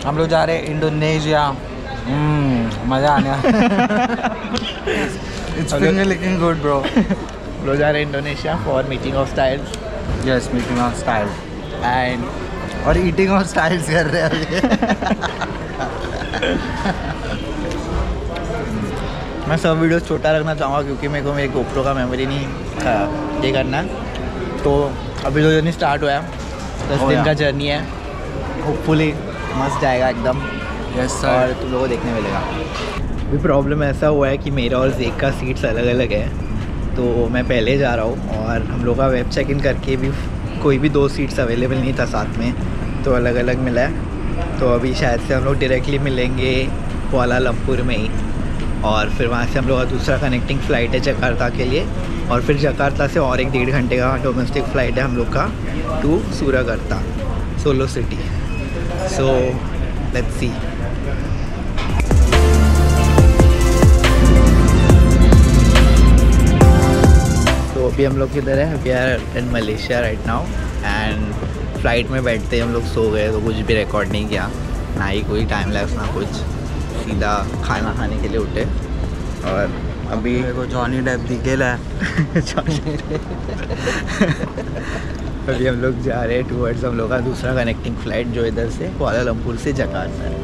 हम लोग जा रहे हैं इंडोनेशिया। मज़ा आने It's looking good bro। हम लोग जा रहे हैं Indonesia for meeting of styles. Yes, meeting our style and और eating our styles कर रहे हैं अभी। मैं सब वीडियोस छोटा रखना चाहूँगा क्योंकि मेरे को मेरे गोप्रो का मेमोरी नहीं ये करना है। तो अभी जो जर्नी स्टार्ट हुआ है 10 दिन का जर्नी है, होपफुली मस्त जाएगा एकदम। Yes sir। और तुम लोगों को देखने मिलेगा। अभी प्रॉब्लम ऐसा हुआ है कि मेरा और जेक का सीट्स अलग अलग है, तो मैं पहले जा रहा हूँ और हम लोग का वेब चेक इन करके भी कोई भी 2 सीट्स अवेलेबल नहीं था साथ में, तो अलग अलग मिला है। तो अभी शायद से हम लोग डायरेक्टली मिलेंगे कुआलालंपुर में ही, और फिर वहाँ से हम लोग का दूसरा कनेक्टिंग फ़्लाइट है जकार्ता के लिए, और फिर जकार्ता से और 1-1.5 घंटे का डोमेस्टिक फ़्लाइट है हम लोग का to Surakarta Solo city. So let's see. तो अभी हम लोग किधर है? We are in Malaysia right now, and flight में बैठते ही हम लोग सो गए, तो कुछ भी रिकॉर्ड नहीं किया, ना ही कोई टाइम लैप्स ना कुछ, सीधा खाना खाने के लिए उठे। और अभी मेरे को जॉनी डेप दिखेला है। अभी हम लोग जा रहे हैं टूवर्ड्स हम लोग का दूसरा कनेक्टिंग फ़्लाइट जो इधर से कुआलालंपुर से जकार्ता है।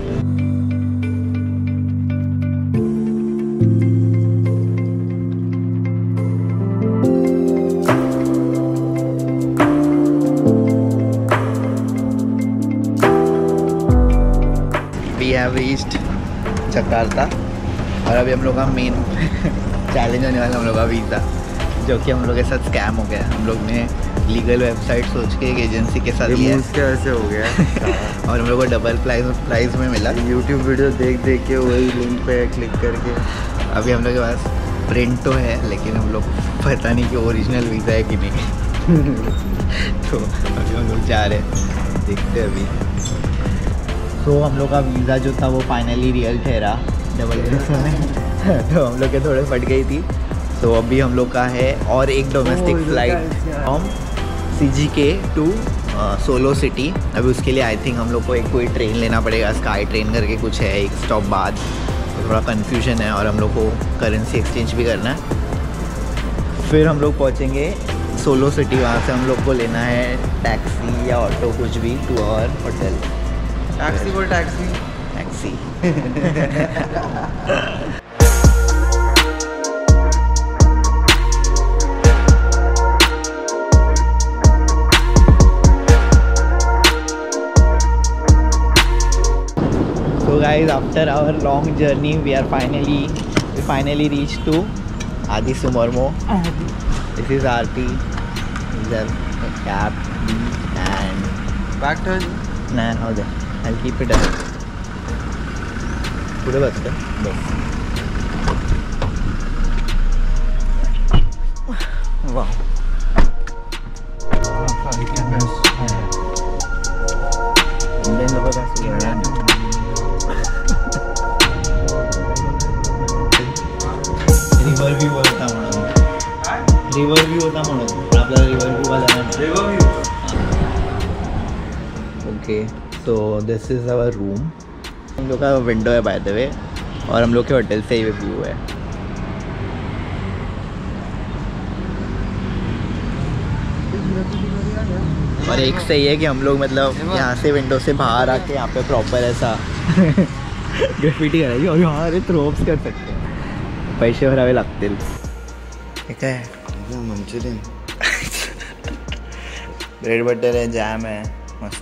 We have reached जकार्ता, और अभी हम लोग का मेन चैलेंज होने वाला हम लोग का वीज़ा, जो कि हम लोग के साथ स्कैम हो गया। हम लोग ने लीगल वेबसाइट सोच के एक एजेंसी के साथ लिया, कैसे हो गया और हम लोग को डबल प्राइस में मिला। यूट्यूब वीडियो देख के वही लिंक पे क्लिक करके। अभी हम लोग के पास प्रिंट तो है, लेकिन हम लोग पता नहीं कि ओरिजिनल वीज़ा है कि नहीं। तो अभी हम लोग जा रहे हैं, देखते हैं अभी। तो हम लोग का वीज़ा जो था वो फाइनली रियल ठहरा डबल में। तो हम लोग के थोड़े फट गई थी। तो अभी हम लोग का है और एक domestic flight from CGK to Solo city. अभी उसके लिए आई थिंक हम लोग को एक कोई ट्रेन लेना पड़ेगा, स्काई ट्रेन करके कुछ है, एक स्टॉप बाद। तो थोड़ा कन्फ्यूजन है, और हम लोग को करेंसी एक्सचेंज भी करना है। फिर हम लोग पहुँचेंगे सोलो सिटी, वहाँ से हम लोग को लेना है टैक्सी या ऑटो कुछ भी टू आवर होटल। टैक्सी बोल taxi. So guys, after our long journey, we finally reached to Adi Sumarmo. This is Aarti. These are a cab and back turn. Nah, how there? I'll keep it up. पूरे बस वाह। Review होता म्हणून आपल्याला रिव्ह्यूला जाणार। Okay, तो this is our room. हम लोग का विंडो है बाय द वे, और हम लोग के होटल से ही व्यू है। और एक सही है कि हम लोग मतलब यहाँ से विंडो से बाहर आके यहाँ पे प्रॉपर ऐसा ग्राफिटी करायची, और यहाँ अरे थ्रोप्स कर सकते हैं, पैसे भरावे लागतील। ठीक है, मंचुरियन, ब्रेड बटर है, जैम है, मस्त।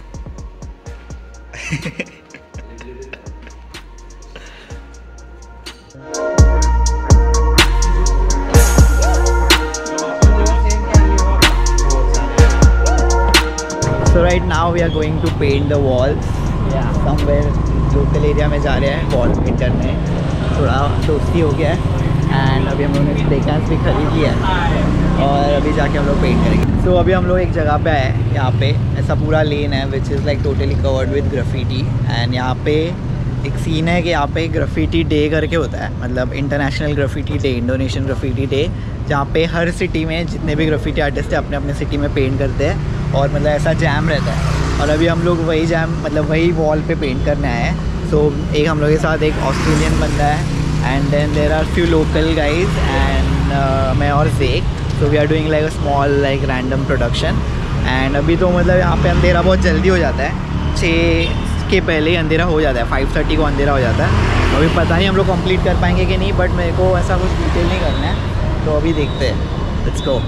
So right now we are going to paint the walls somewhere local area में जा रहे हैं वॉल पेंटर में। थोड़ा दोस्ती हो गया है, एंड अभी हम लोगों ने स्प्रे कैंस भी खरीद लिया है, और अभी जाके हम लोग पेंट करेंगे। तो अभी हम लोग एक जगह पे आए, यहाँ पे ऐसा पूरा लेन है which is like totally covered with graffiti. And यहाँ पे एक सीन है कि यहाँ पे ग्राफिटी डे करके होता है, मतलब international graffiti day, Indonesian graffiti day, जहाँ पे हर सिटी में जितने भी ग्राफिटी आर्टिस्ट हैं अपने अपने सिटी में पेंट करते हैं और मतलब ऐसा जैम रहता है। और अभी हम लोग वही जैम मतलब वही वॉल पे पेंट करने आए हैं। सो एक हम लोग के साथ एक ऑस्ट्रेलियन बंदा है and then there are few local guys and मैं और Jake. So we are doing like a small like random production. And अभी तो मतलब यहाँ पे अंधेरा बहुत जल्दी हो जाता है, 6 के पहले ही अंधेरा हो जाता है, 5:30 को अंधेरा हो जाता है। अभी पता नहीं हम लोग कंप्लीट कर पाएंगे कि नहीं, बट मेरे को ऐसा कुछ डिटेल नहीं करना है, तो अभी देखते हैं। Let's go.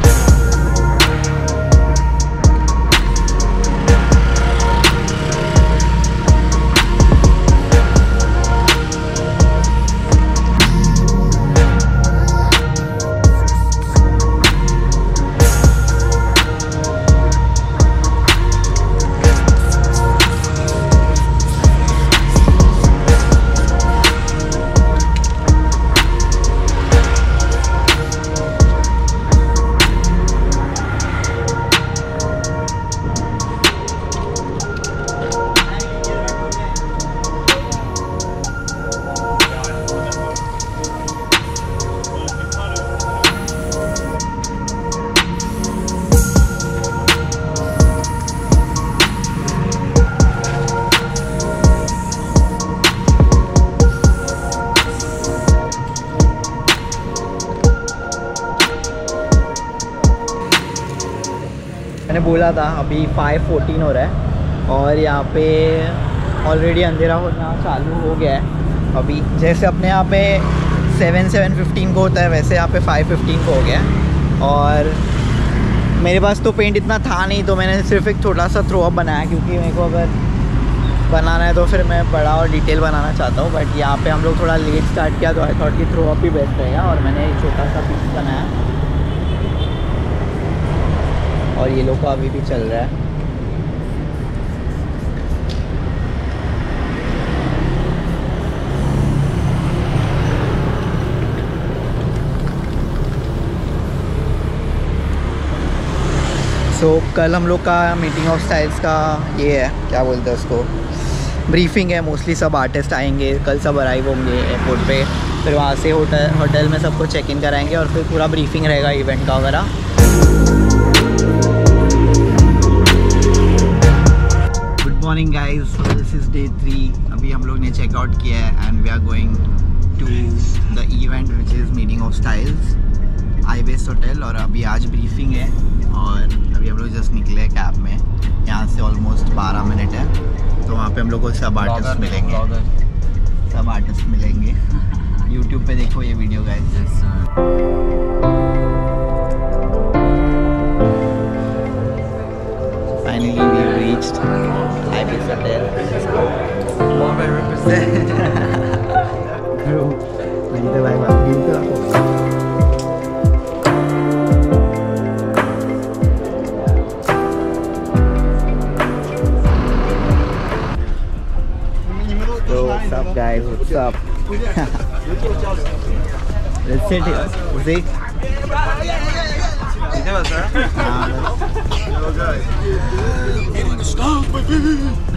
मैंने बोला था अभी 5:14 हो रहा है और यहाँ पे ऑलरेडी अंधेरा होना चालू हो गया है। अभी जैसे अपने यहाँ पे 7:15 को होता है वैसे यहाँ पे 5:15 को हो गया है। और मेरे पास तो पेंट इतना था नहीं, तो मैंने सिर्फ एक छोटा सा थ्रो अप बनाया, क्योंकि मेरे को अगर बनाना है तो फिर मैं बड़ा और डिटेल बनाना चाहता हूँ। बट यहाँ पे हम लोग थोड़ा लेट स्टार्ट किया तो आई थॉट कि थ्रो अप ही बेस्ट रहेगा, और मैंने एक छोटा सा पीस बनाया और ये लोग का अभी भी चल रहा है। कल हम लोग का मीटिंग ऑफ स्टाइल्स का ये है, क्या बोलते हैं उसको, ब्रीफिंग है। मोस्टली सब आर्टिस्ट आएंगे, कल सब अराइव होंगे एयरपोर्ट पे, फिर वहाँ से होटल में सबको चेक इन कराएंगे और फिर पूरा ब्रीफिंग रहेगा इवेंट का वगैरह। Good morning guys, so this is day 3। अभी हम लोग ने चेकआउट किया है and we are going to the event which is meeting of styles ibis hotel. और अभी आज ब्रीफिंग है और अभी हम लोग जस्ट निकले कैब में, यहाँ से ऑलमोस्ट 12 मिनट है। तो वहाँ पे हम लोग को सब आर्टिस्ट मिलेंगे, सब आर्टिस्ट मिलेंगे। यूट्यूब पे देखो ये video guys. Finally we reached ibis hotel. What's up guys, what's up? Let's sit here. Zeke? Hello guys. Getting the stuff, baby.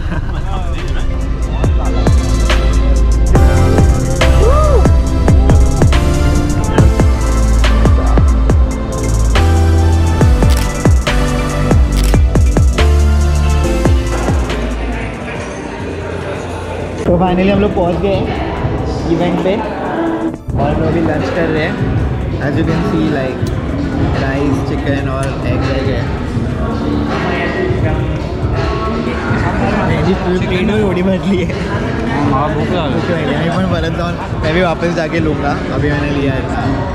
तो फाइनली हम लोग पहुंच गए इवेंट पे और हम लोग अभी लंच कर रहे हैं। As you can see like rice, chicken और एग है। ट्रेन में थोड़ी बदली है, मैं भी वापस जाके लूँगा, अभी मैंने लिया है।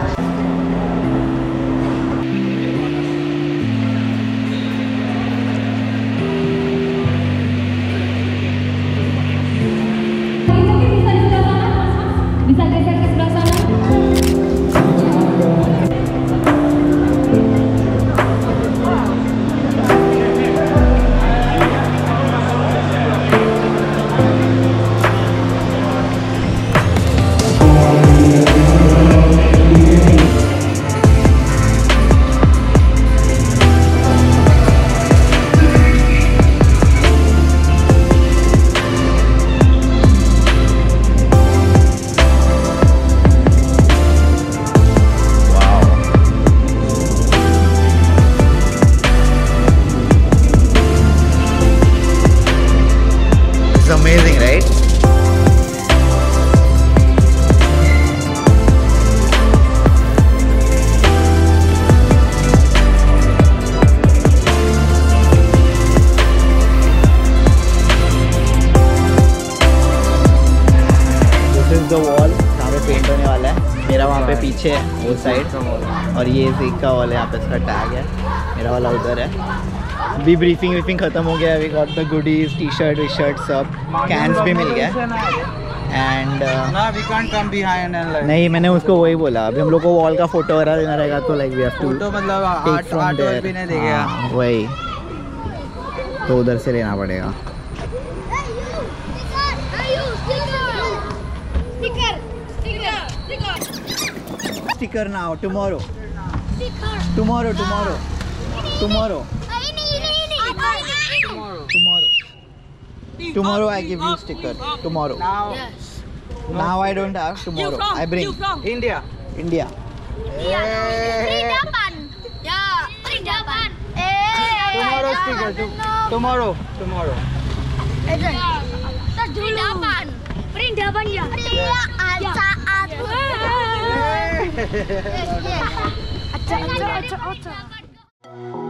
द वॉल जहाँ पे पेंट होने वाला है। मेरा वहाँ पे पीछे है वो साइड, और ये ज़ीक का वॉल है, यहाँ पे इसका टैग है। मेरा वाला उधर है। अभी ब्रीफिंग ख़त्म हो गया। We got the goodies, T shirt V shirt सब, कैंस भी मिल गया। And we can't come behind and like, नहीं मैंने उसको वही बोला, अभी हम लोग को वॉल का फोटो वगैरह लेना रहेगा तो like we have to photo मतलब आर्ट भी नहीं देगा। वही तो उधर से लेना पड़ेगा। Sticker now, tomorrow tomorrow tomorrow tomorrow tomorrow I give you sticker tomorrow. Now I don't have, tomorrow I bring. India. Tomorrow sticker. Tomorrow. Acha.